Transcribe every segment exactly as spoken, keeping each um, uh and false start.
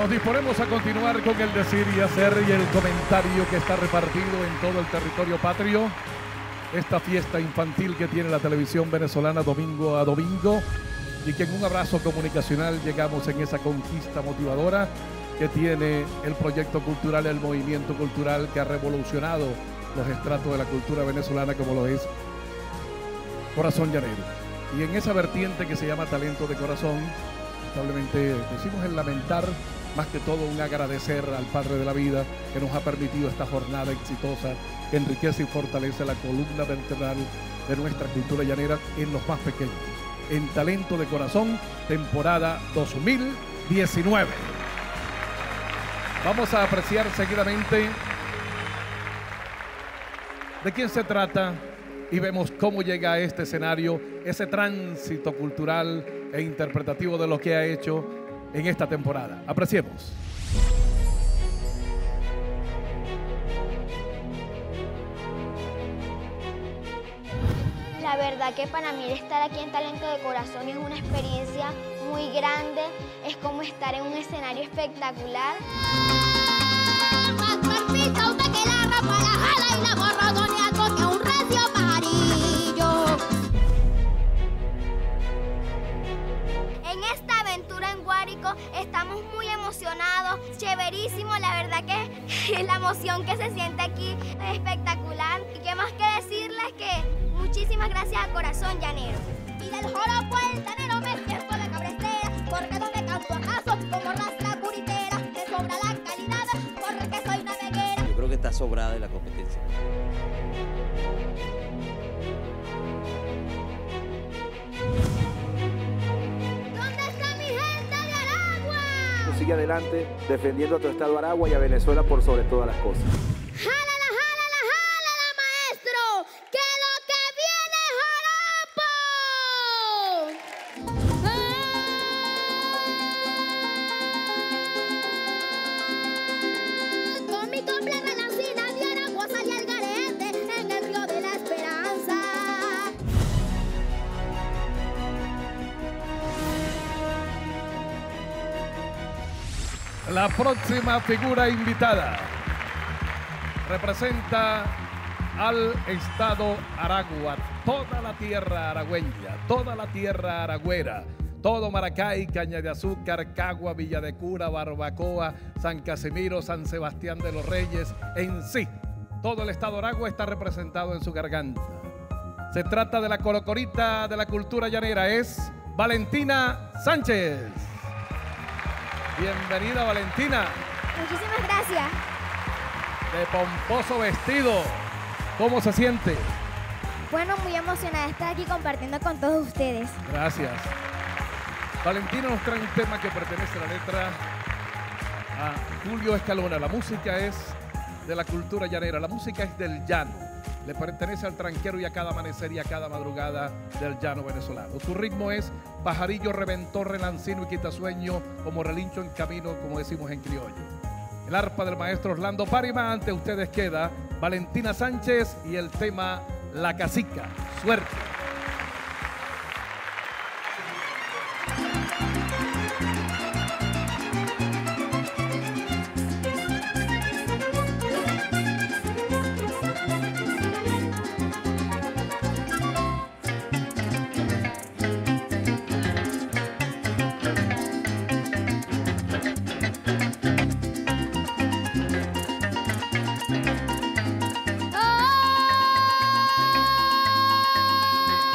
Nos disponemos a continuar con el decir y hacer y el comentario que está repartido en todo el territorio patrio. Esta fiesta infantil que tiene la televisión venezolana domingo a domingo y que en un abrazo comunicacional llegamos en esa conquista motivadora que tiene el proyecto cultural, el movimiento cultural que ha revolucionado los estratos de la cultura venezolana como lo es Corazón Llanero. Y en esa vertiente que se llama Talento de Corazón, lamentablemente decimos el lamentar, más que todo un agradecer al Padre de la Vida que nos ha permitido esta jornada exitosa que enriquece y fortalece la columna vertebral de nuestra cultura llanera en los más pequeños. En Talento de Corazón, temporada dos mil diecinueve. Vamos a apreciar seguidamente de quién se trata y vemos cómo llega a este escenario ese tránsito cultural e interpretativo de lo que ha hecho en esta temporada. Apreciemos. La verdad que para mí estar aquí en Talento de Corazón es una experiencia muy grande, es como estar en un escenario espectacular. En esta aventura en Guárico estamos muy emocionados, chéverísimo, la verdad que la emoción que se siente aquí es espectacular. Y qué más que decirles que muchísimas gracias a Corazón Llanero. Y del joropo el llanero me siento de cabecera, porque no me canto acaso como rastra puritera, me sobra la calidad porque soy naveguera. Yo creo que está sobrada de la competencia. ¿Dónde está mi gente de Aragua? Sigue adelante defendiendo a tu estado Aragua y a Venezuela por sobre todas las cosas. ¡Jálala, jálala, jálala, maestro! ¡Que lo que viene es joropo! Con mi compleja lancina de Aragua salí al garete en el río de la esperanza. La próxima figura invitada representa al estado Aragua, toda la tierra aragüeña, toda la tierra aragüera, todo Maracay, Caña de Azúcar, Cagua, Villa de Cura, Barbacoa, San Casimiro, San Sebastián de los Reyes, en sí, todo el estado Aragua está representado en su garganta. Se trata de la colocorita de la cultura llanera, es Valentina Sánchez. Bienvenida, Valentina. Muchísimas gracias. De pomposo vestido. ¿Cómo se siente? Bueno, muy emocionada de estar aquí compartiendo con todos ustedes. Gracias. Valentina nos trae un tema que pertenece a la letra a Julio Escalona. La música es de la cultura llanera, la música es del llano. Le pertenece al tranquero y a cada amanecer y a cada madrugada del llano venezolano. Su ritmo es pajarillo, reventor, relancino y quitasueño, como relincho en camino, como decimos en criollo. El arpa del maestro Orlando Parima. Ante ustedes queda Valentina Sánchez y el tema La Casica. Suerte. ¡Oh!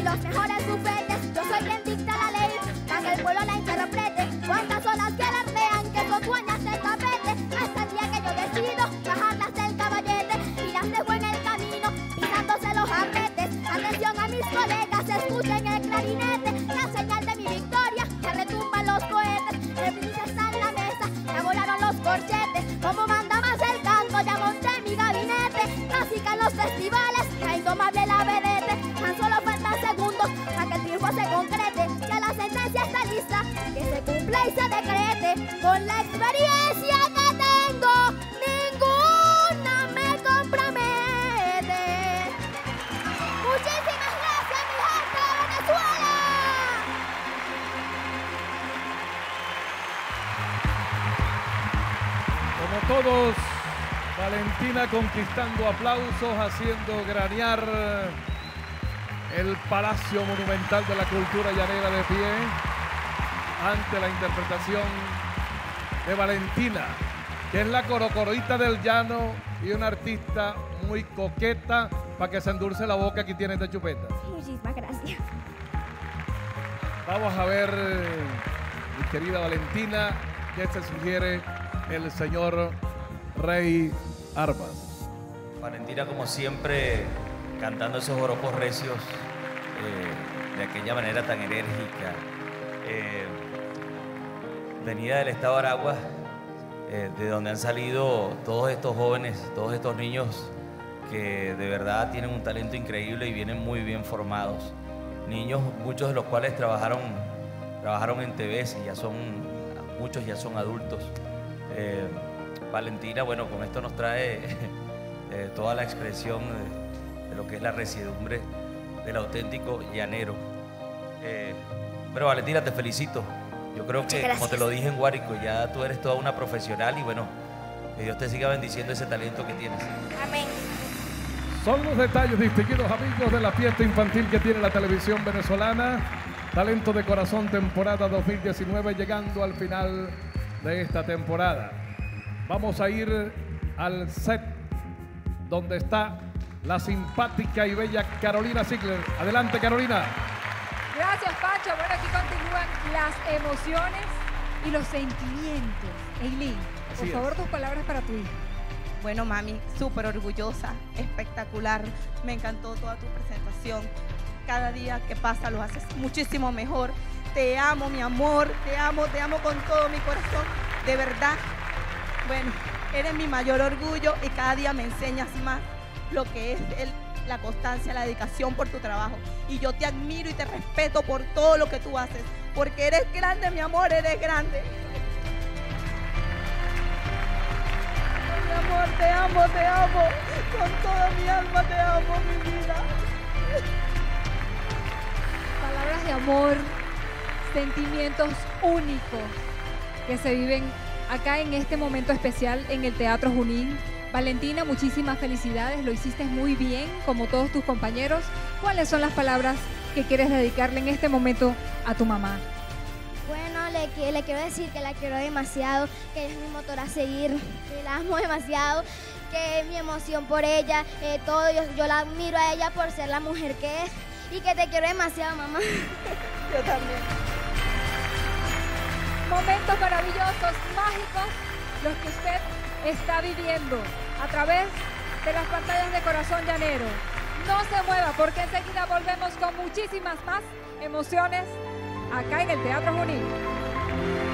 los mejores bufetes. Yo soy quien dicta la ley, para que el pueblo la interprete. Cuántas olas que alardean, que son dueñas del tapete. Hasta el día que yo decido bajarlas del caballete y las dejo en el camino, pisándose los ambetes. Atención a mis colegas, escuchen el clarinete, la señal de mi victoria, que retumban los cohetes. El brindis está en la mesa, ya volaron los corchetes. Como manda más el canto, ya monté mi gabinete. Clásica en los festivales, la indomable la vedette. Tan solo faltan segundos para que el triunfo se concrete. Ya la sentencia está lista, que se cumpla y se decrete. Con la experiencia que tengo, ninguna me compromete. Muchísimas gracias, mi gente de Venezuela. Como todos, Valentina conquistando aplausos, haciendo granear el Palacio Monumental de la Cultura Llanera de pie ante la interpretación de Valentina, que es la corocorita del llano y una artista muy coqueta para que se endulce la boca que tiene esta chupeta. Muchísimas gracias. Vamos a ver, mi querida Valentina, qué se sugiere el señor Rey Armas. Valentina, como siempre, cantando esos joropos recios eh, de aquella manera tan enérgica. Eh, venida del estado de Aragua, eh, de donde han salido todos estos jóvenes, todos estos niños que de verdad tienen un talento increíble y vienen muy bien formados. Niños, muchos de los cuales trabajaron, trabajaron en T V y ya son, muchos ya son adultos. Eh, Valentina, bueno, con esto nos trae eh, toda la expresión de, de lo que es la residumbre del auténtico llanero. Eh, pero Valentina, te felicito. Yo creo que, como te lo dije en Guárico, ya tú eres toda una profesional y bueno, que Dios te siga bendiciendo ese talento que tienes. Amén. Son los detalles, distinguidos amigos, de la fiesta infantil que tiene la televisión venezolana. Talento de Corazón, temporada dos mil diecinueve, llegando al final de esta temporada. Vamos a ir al set donde está la simpática y bella Carolina Ziegler. Adelante, Carolina. Gracias, Pacho. Bueno, aquí continúan las emociones y los sentimientos. Eileen, por Así favor, es. tus palabras para tu hija. Bueno, mami, súper orgullosa, espectacular. Me encantó toda tu presentación. Cada día que pasa lo haces muchísimo mejor. Te amo, mi amor, te amo, te amo con todo mi corazón. De verdad, bueno, eres mi mayor orgullo y cada día me enseñas más lo que es el, la constancia, la dedicación por tu trabajo. Y yo te admiro y te respeto por todo lo que tú haces, porque eres grande, mi amor, eres grande. Mi amor, te amo, te amo. Con toda mi alma te amo, mi vida. Palabras de amor, sentimientos únicos que se viven acá en este momento especial en el Teatro Junín. Valentina, muchísimas felicidades, lo hiciste muy bien, como todos tus compañeros. ¿Cuáles son las palabras que quieres dedicarle en este momento a tu mamá? Bueno, le, que- le quiero decir que la quiero demasiado, que es mi motor a seguir, que la amo demasiado, que mi emoción por ella, eh, todo, yo, yo la admiro a ella por ser la mujer que es y que te quiero demasiado, mamá. Yo también. Momentos maravillosos, mágicos, los que usted está viviendo a través de las pantallas de Corazón Llanero. No se mueva porque enseguida volvemos con muchísimas más emociones acá en el Teatro Junín.